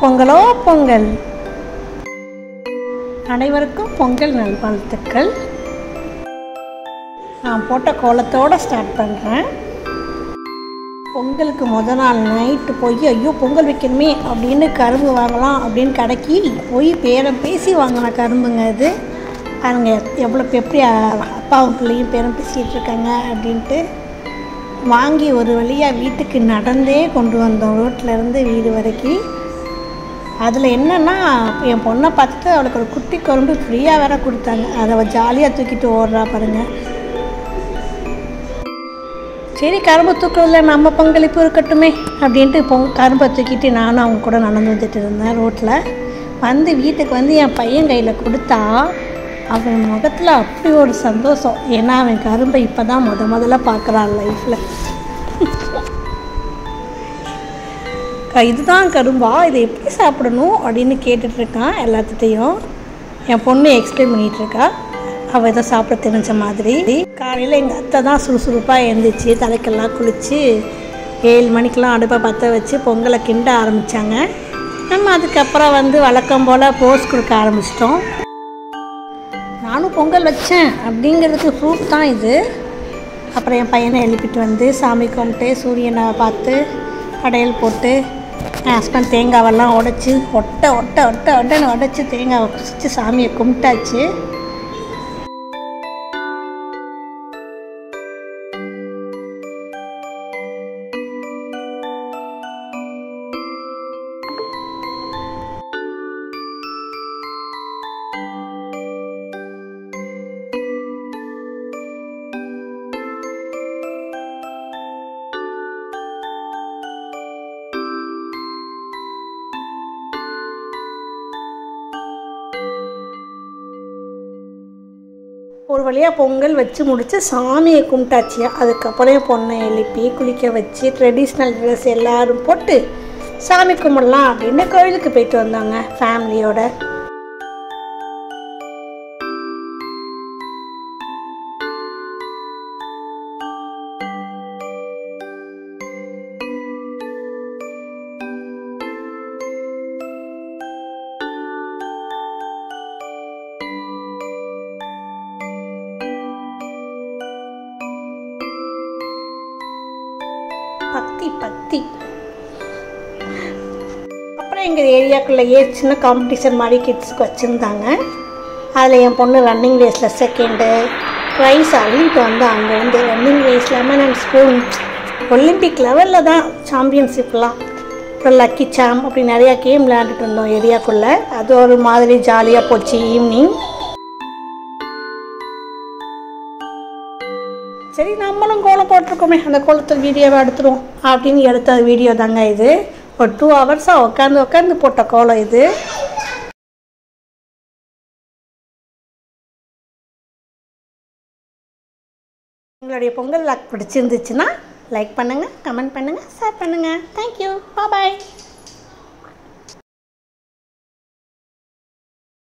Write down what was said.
பொங்கலோ பொங்கல். அனைவருக்கும் பொங்கல் நல்வாழ்த்துக்கள். நான் போட்ட கோலத்தோடு ஸ்டார்ட் பண்ணுறேன். பொங்கலுக்கு நாள் நைட்டு போய் ஐயோ பொங்கல் வைக்கணுமே அப்படின்னு கரும்பு வாங்கலாம் அப்படின்னு கடைக்கு போய் பேரம் பேசி வாங்கின கரும்புங்க இது. அவங்க எப்படி அப்பாவும் பிள்ளையும் பேரம் பேசிகிட்டு இருக்காங்க அப்படின்ட்டு வாங்கி ஒரு வழியாக வீட்டுக்கு நடந்தே கொண்டு வந்தோம், ரோட்டிலேருந்து வீடு வரைக்கும். அதில் என்னென்னா என் பொண்ணை பார்த்துட்டு அவளுக்கு ஒரு குட்டி கரும்பு ஃப்ரீயாக வேற கொடுத்தாங்க. அதை அவள் ஜாலியாக தூக்கிட்டு ஓடுறா பாருங்கள். சரி கரும்பு தூக்குறதுல நம்ம பங்களிப்பு இருக்கட்டுமே அப்படின்ட்டு கரும்பை தூக்கிட்டு நானும் அவங்க கூட நடந்து வந்துட்டு இருந்தேன். ரோட்டில் வந்து வீட்டுக்கு வந்து என் பையன் கையில் கொடுத்தா அவன் முகத்தில் அப்படி ஒரு சந்தோஷம். ஏன்னா அவன் கரும்பை இப்போ தான் முதல்ல பார்க்குறான் லைஃப்பில். இதுதான் கரும்பா, இதை எப்படி சாப்பிடணும் அப்படின்னு கேட்டுட்ருக்கான் எல்லாத்துட்டையும். என் பொண்ணு எக்ஸ்பிளைன் பண்ணிகிட்ருக்கா அவள் இதை சாப்பிட தெரிஞ்ச மாதிரி. காலையில் எங்கள் அத்தை தான் சுறுசுறுப்பாக எழுந்திரிச்சு தலைக்கெல்லாம் குளித்து 7 மணிக்கெலாம் அடுப்பை பற்ற வச்சு பொங்கலை கிண்ட ஆரம்பித்தாங்க. நம்ம அதுக்கப்புறம் வந்து வழக்கம் போல் போஸ் கொடுக்க ஆரம்பிச்சிட்டோம். நானும் பொங்கல் வச்சேன் அப்படிங்கிறதுக்கு ப்ரூஃப் தான் இது. அப்புறம் என் பையனை எழுப்பிட்டு வந்து சாமி கும்பிட்டு சூரியனை பார்த்து படையல் போட்டு என் ஹஸ்பண்ட் தேங்காவெல்லாம் உடைச்சி ஒட்டன்னு உடைச்சி தேங்காவை குசிச்சு சாமியை கும்பிட்டாச்சு. ஒரு வழியாக பொங்கல் வச்சு முடித்து சாமியை கும்பிட்டாச்சு. அதுக்கப்புறம் என் பொண்ணை எழுப்பி குளிக்க வச்சு ட்ரெடிஷ்னல் ட்ரெஸ் எல்லோரும் போட்டு சாமி கும்பிடலாம் அப்படின்னு கோவிலுக்கு போயிட்டு வந்தாங்க ஃபேமிலியோட. பக்தி அப்புறம் எங்கள் ஏரியாக்குள்ளேயே சின்ன காம்படிஷன் மாதிரி கிட்ஸுக்கு வச்சுருந்தாங்க. அதில் என் பொண்ணு ரன்னிங் ரேஸில் செகண்டு ப்ரைஸ் அள்ளிட்டு வந்து அங்கே வந்து running race lemon and spoon Olympic லெவலில் தான் சாம்பியன்ஷிப்லாம். அப்புறம் லக்கி சாம் அப்படி நிறையா கேம் விளையாண்டுட்டு இருந்தோம் ஏரியாக்குள்ளே. அது ஒரு மாதிரி ஜாலியாக போச்சு ஈவினிங். சரி நம்மளும் கோலம் போட்டிருக்கோமே அந்த கோலத்தை வீடியோவை எடுத்துருவோம் அப்படின்னு எடுத்த வீடியோ தாங்க இது. ஒரு 2 ஹவர்ஸாக உட்காந்து போட்ட கோலம் இது. உங்களுடைய பொங்கல் லாக் பிடிச்சிருந்துச்சுன்னா லைக் பண்ணுங்கள், கமெண்ட் பண்ணுங்கள், ஷேர் பண்ணுங்கள். தேங்க்யூ, பாய்.